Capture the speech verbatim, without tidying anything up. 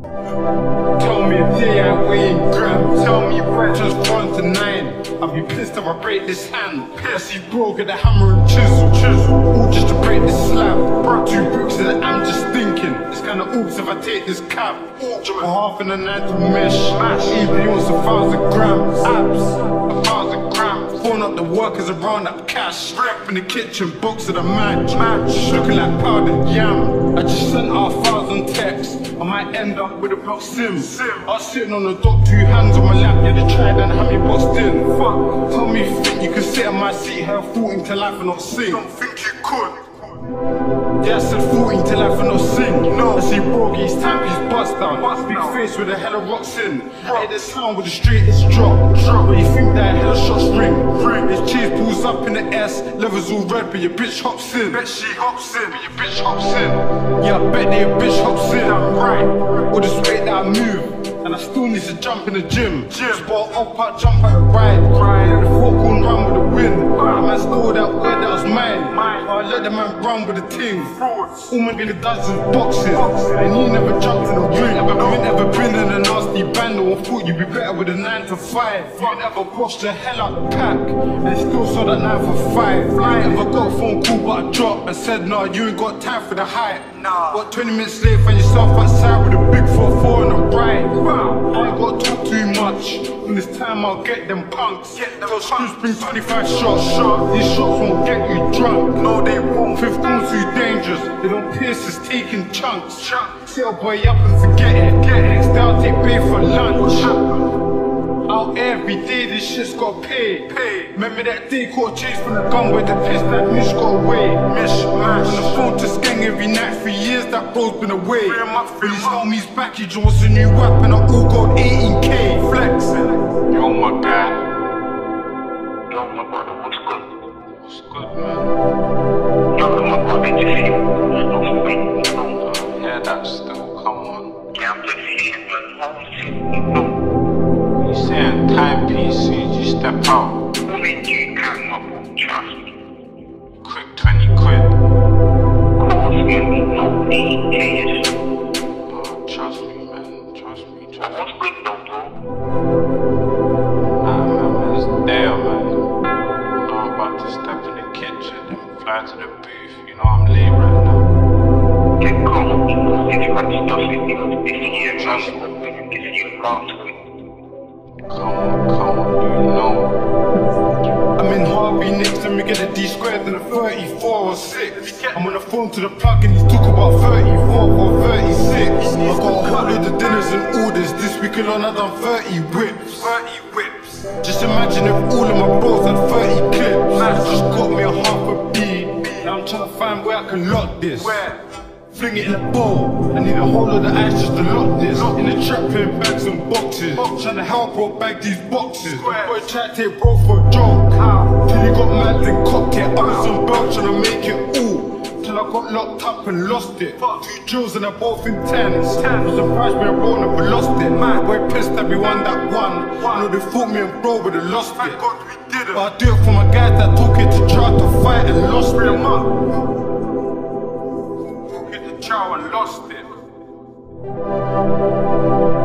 Tell me a day I weigh in grams. Tell me if just one to nine. I'll be pissed if I break this hand. I see bro get the hammer and chisel, chisel, all just to break this slab. Bro, two bricks and I'm just thinking it's kinda oops if I take this cab. A half and a nine to mesh. Even wants a thousand grams. Abs, a thousand grams. Phone up the workers around up cash. Rap in the kitchen, box of the match. Match, looking like powdered yam. I just sent out a thousand texts. I might end up with a block sim. I was sitting on the dock, two hands on my lap. Yeah, they tried and had me boxed in. Fuck, tell me you think you can sit on my seat, have fourteen till life and not sing. Don't think you could. Yeah, I said fourteen till life and not sing. No, I see Brogy, his time, he's bust down. Big face with a hella rocks in. I hit the sound with the straightest drop. Drop, but you think that hella shots ring. Ring, his cheese pulls up in the S, levels all red, but your bitch hops in. Bet she hops in, but your bitch hops in. Yeah, I bet that your bitch hops in. I'm right, or this way that I move. And I still need to jump in the gym. Gym. Spot up, I jump at the ride. Ride. Let the fork going round with the wind. Bam. Man stole that word that was mine. Mine. I let the man run with the ting. Frauds. All man really does is boxing. Boxing. And he never jumped in the ring. Never, you ain't ever been in a nasty band. No one thought you'd be better with a nine to five. You ain't ever washed the hell out the pack. And still saw that nine for five. I ain't ever got a phone call but I dropped and said, nah, you ain't got time for the hype. Nah. Got twenty minutes late, find yourself outside with a big four four and a ride. I ain't got to talk too much. In this time I'll get them punks. Get them Those screws bring twenty-five shots. Shot. These shots won't get you drunk. No, they won't. fifteen's too dangerous. They don't pierce, it's taking chunks. Chunks. Sit a boy up and forget it. Get it. Next day I'll take pay for lunch. Out every day, this shit's got pay. Pay. Remember that day caught chase from the gun with the piss that Mish got away. Mish, mash. On the phone to Skeng every night for years, that bro's been away. These homies back, he just wants a new weapon, I all got eighteen K. Flexing. Yo, my guy. Yo, my brother, what's good? What's good, man? Yo, my brother, did you see you? Oh, yeah, that's still, come on. Yeah, I'm just here, man. I'm just You saying timepiece, so you just step out. When you come up, trust me. Quick twenty quid. Cost me no eight days. Oh, trust me, man. Trust me, trust me. What's good though, bro? Nah, man, man, it's there, man. You know I'm about to step in the kitchen and fly to the booth. You know I'm late right now. Then come on, because if you want to stuff it, because this year, Trust me. this year, last week. Come on, come on, you know. I'm in Harvey next time we get a D squared than a thirty-four or six. I'm on the phone to the plug and he's talking about thirty-four or thirty-six. I got a whole load of dinners and orders. This week alone I done thirty whips. thirty whips. Just imagine if all of my bros had thirty clips. I just got me a half a B. Now I'm trying to find where I can lock this. Where? Fling it in a bowl. I need a whole lot of ice just to lock this. In the trap in bags and boxes. Trying to help bro bag these boxes. Boy try to take bro for a joke. Till you got mad then cocked it. I was on belt trying to make it all. Till I got locked up and lost it. Two drills and they're both intense. I'm surprised me and bro never lost it. Man, boy pissed everyone that won. I know they thought me and bro would have lost it. But I do it for my guys that took it to try to fight and lost it. Chow and lost it.